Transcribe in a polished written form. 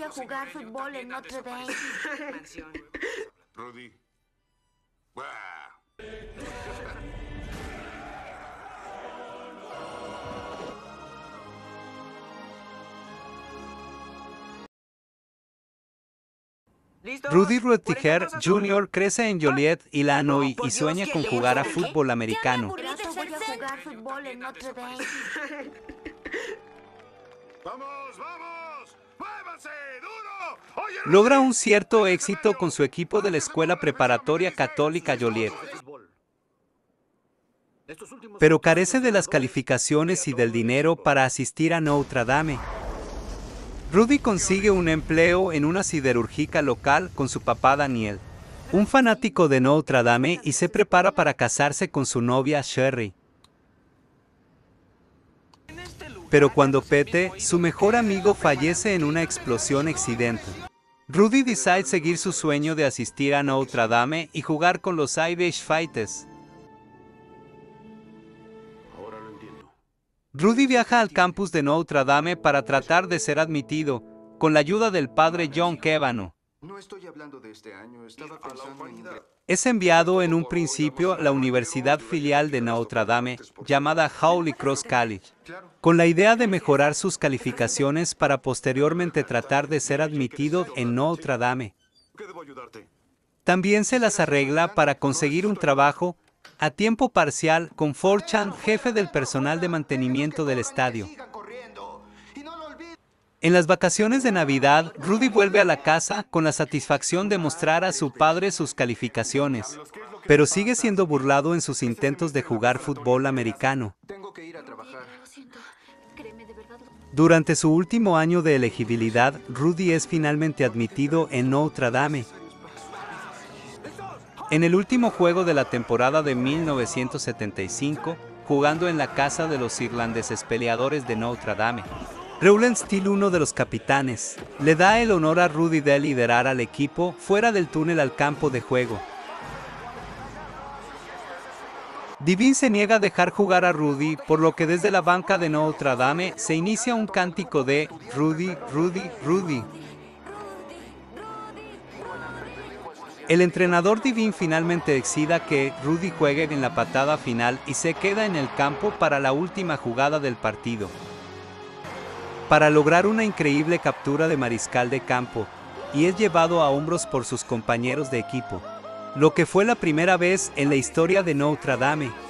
a jugar fútbol en Notre Dame. Rudy. ¡Buah! Rudy Ruttiger Jr. crece en Joliet, Illinois y sueña con jugar a fútbol americano. Voy a jugar fútbol en Notre Dame. ¡Vamos, vamos! ¡Muévanse, duro! ¡Oye, Rudy! Logra un cierto éxito con su equipo de la Escuela Preparatoria Católica Joliet, pero carece de las calificaciones y del dinero para asistir a Notre Dame. Rudy consigue un empleo en una siderúrgica local con su papá Daniel, un fanático de Notre Dame, y se prepara para casarse con su novia Sherry. Pero cuando Pete, su mejor amigo, fallece en una explosión accidente, Rudy decide seguir su sueño de asistir a Notre Dame y jugar con los Irish Fighters. Rudy viaja al campus de Notre Dame para tratar de ser admitido, con la ayuda del padre John Kevano. No estoy hablando de este año, estaba pensando en... Es enviado en un principio a la universidad filial de Notre Dame, llamada Holy Cross College, con la idea de mejorar sus calificaciones para posteriormente tratar de ser admitido en Notre Dame. ¿Qué debo ayudarte? También se las arregla para conseguir un trabajo a tiempo parcial con Forchan, jefe del personal de mantenimiento del estadio. En las vacaciones de Navidad, Rudy vuelve a la casa con la satisfacción de mostrar a su padre sus calificaciones, pero sigue siendo burlado en sus intentos de jugar fútbol americano. Tengo que ir a trabajar. Durante su último año de elegibilidad, Rudy es finalmente admitido en Notre Dame. En el último juego de la temporada de 1975, jugando en la casa de los irlandeses peleadores de Notre Dame, Rowland Steele, uno de los capitanes, le da el honor a Rudy de liderar al equipo fuera del túnel al campo de juego. Devine se niega a dejar jugar a Rudy, por lo que desde la banca de Notre Dame se inicia un cántico de Rudy, Rudy, Rudy. El entrenador Devine finalmente decide que Rudy juegue en la patada final y se queda en el campo para la última jugada del partido, para lograr una increíble captura de mariscal de campo, y es llevado a hombros por sus compañeros de equipo, lo que fue la primera vez en la historia de Notre Dame.